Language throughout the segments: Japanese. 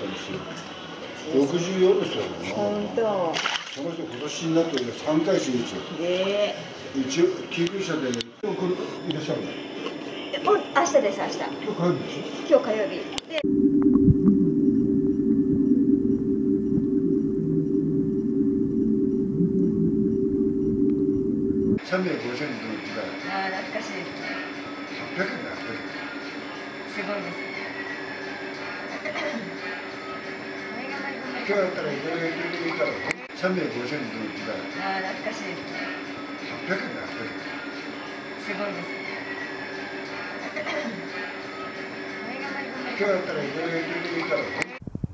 ですよ。64ですよ。 本当。 その人今年になって3回死ぬんですよ。一応救急車でね、今日いらっしゃるの？ 明日です、明日。 今日火曜日でしょ？ 今日火曜日。で 350円の時代。 ああ、懐かしいですね。 800円だ、 すごいです。 今日だったらいくらがいくらいたら350円の時代。 ああ、懐かしいですね。 800円だ、 すごいです。 今日だったらいくらがいくらいたら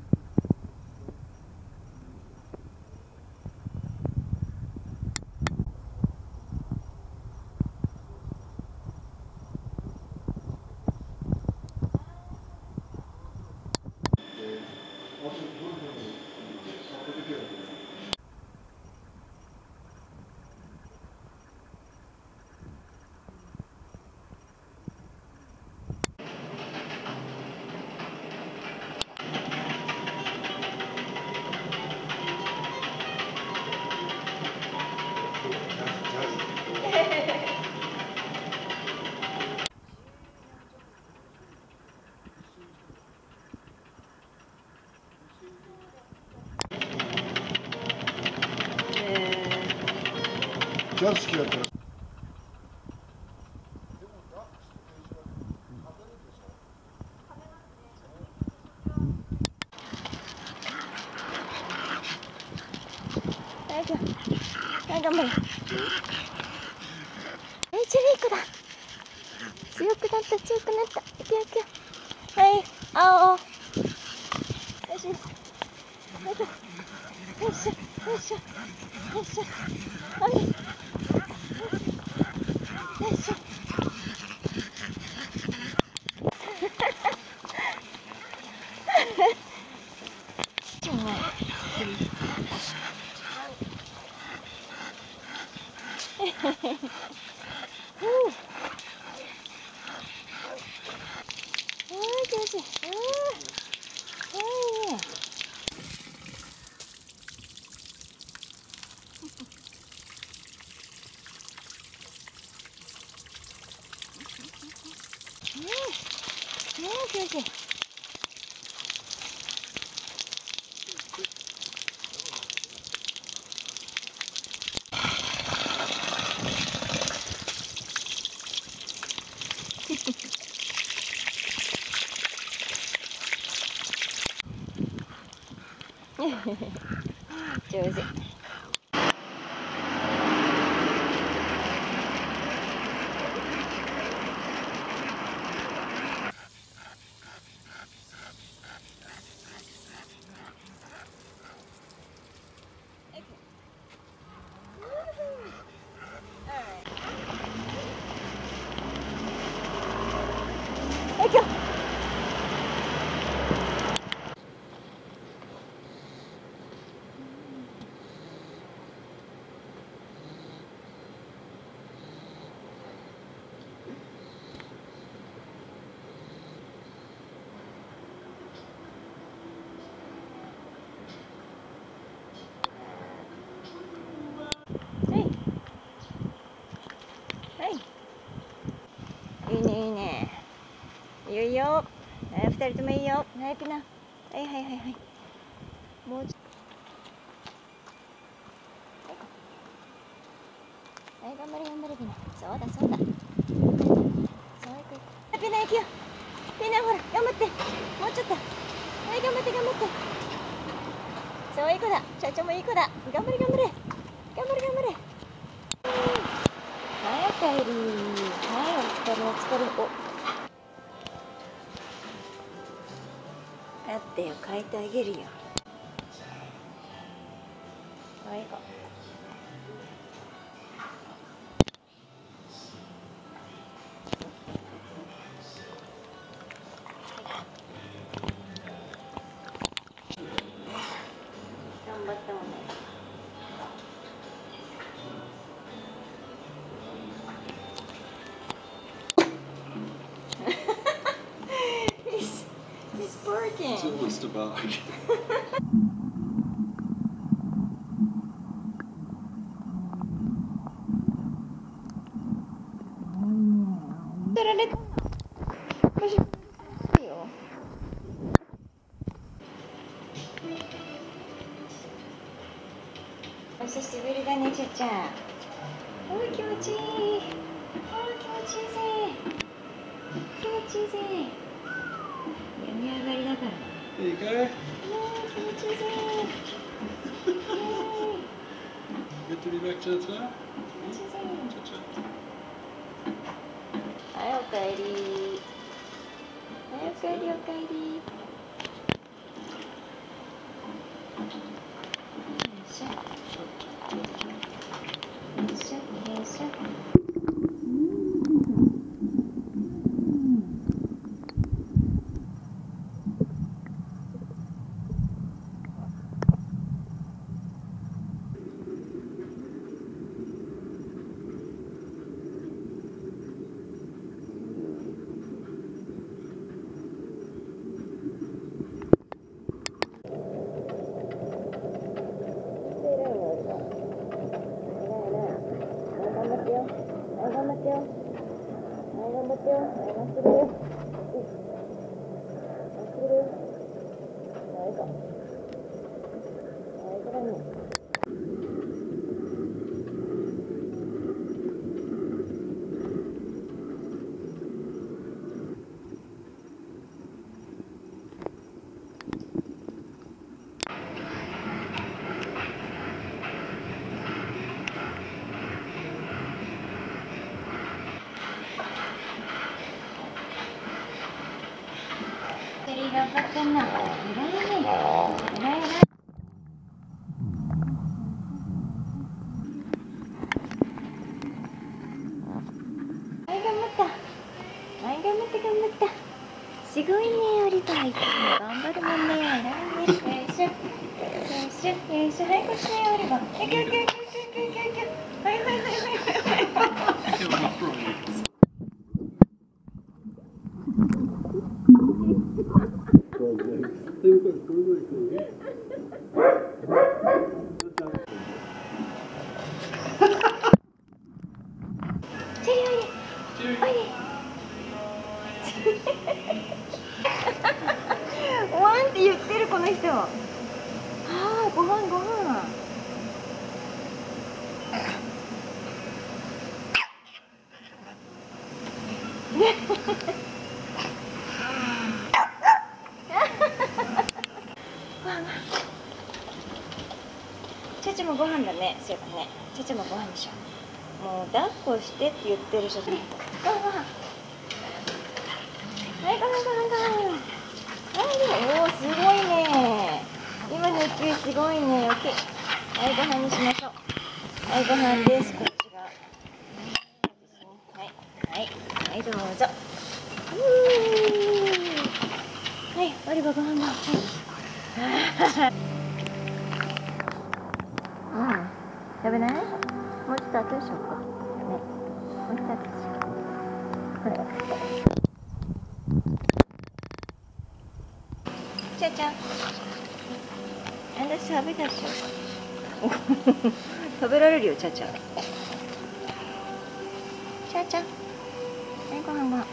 ジャズ好きだったら。 はい、頑張れ。チェリー子だ。強くなった、強くなった。いくよいくよ。はい、青。よし。よいしょ、よいしょ、よいしょ。はい。よいしょ。上手。いいねいいね。いいよいいよ。はい、2人ともいいよ。早くな。はいはいはいはい。もうちょっと。はい、頑張れ頑張れピナ。そうだそうだ。そういく。ピナ行くよ。ピナほら頑張って。もうちょっと。はい、頑張って頑張って。そういい子だ。社長もいい子だ。頑張れ頑張れ。頑張れ頑張れ。はい、おかえり。はい、お疲れお疲れ。お。だってよ、変えてあげるよ。はい、頑張ったもんね。He's barking. still wants to bark. やられた。もしいいよ。お久しぶりだね、ちゃちゃ。おい、気持ちいい。おい、気持ちいいぜ。気持ちいいぜ。病み上がりだから。 There you go. 気持ちいいぜ。 Good to be back, Cha-Cha. はい、おかえり。はい、おかえり、おかえり。よいしょ。よいしょ、よいしょ。頑張ってんな。偉いね。偉い偉い。はい、頑張った。はい、頑張って頑張った。すごいね、オリバー。いつも頑張るもんね。偉いね。よいしょ。よいしょ。よいしょ。はい、こっちね、オリバー。はいはいはいはいはいはい。ワンって言ってるこの人。ああ、ご飯ご飯。ちゃちゃもご飯だね。そういえばね。ちゃちゃもご飯でしょ。もう抱っこしてって言ってる人。ご飯ご飯。はい、ご飯ご飯ご飯。おお、すごいね。今の勢いすごいね。オッケー。はい、ご飯にしましょう。はい、ご飯です。こっちが。はい、はい、はい、どうぞ。はい、オリバーご飯ご飯。はい。うん、食べない？もうちょっと後でしょうか。ね、もうちょっと後でしょうか。これ。ちゃちゃん。あんた食べたでしょ。食べられるよ、ちゃちゃ。ちゃちゃ。はい、ご飯ご飯。はい。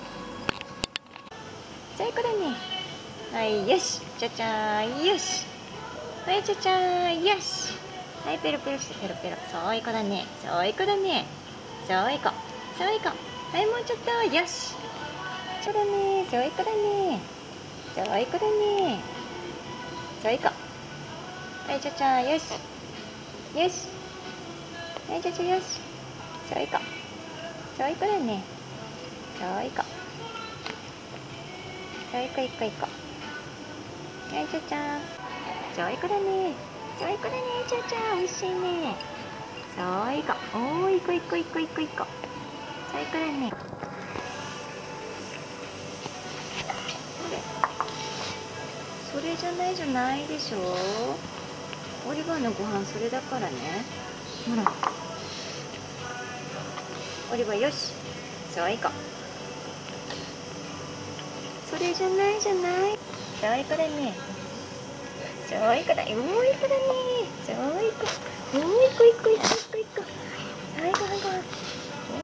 最高だね。はい、よし。ちゃちゃ、よし。はい、ちゃちゃ、よし。はい、ペロペロしてペロペロ。そういこだね。そういこだね。そういこ。そういこ。はい、もうちょっと。よし。そうだね。そういこだね。そういこだね。そういこ。はい、ちゃちゃ、よし。よし。はい、ちゃちゃ、よし。そういこ。そういこだね。そういこ。そういこ、いこいこ。はい、ちゃちゃ。そういこだね。そういこだね、ちゃちゃ。おいしいね。そういこ。おー、いこいこいこいこいこ。そういこだね。それじゃないじゃないでしょ。オリバーのご飯それだからね。ほら。オリバーよし。そういこ。それじゃないじゃない。 そういい子だね。そういい子だ。いい子だね。そういい子。いい子いい子いい子いい子いい子。はい、ご飯ご飯。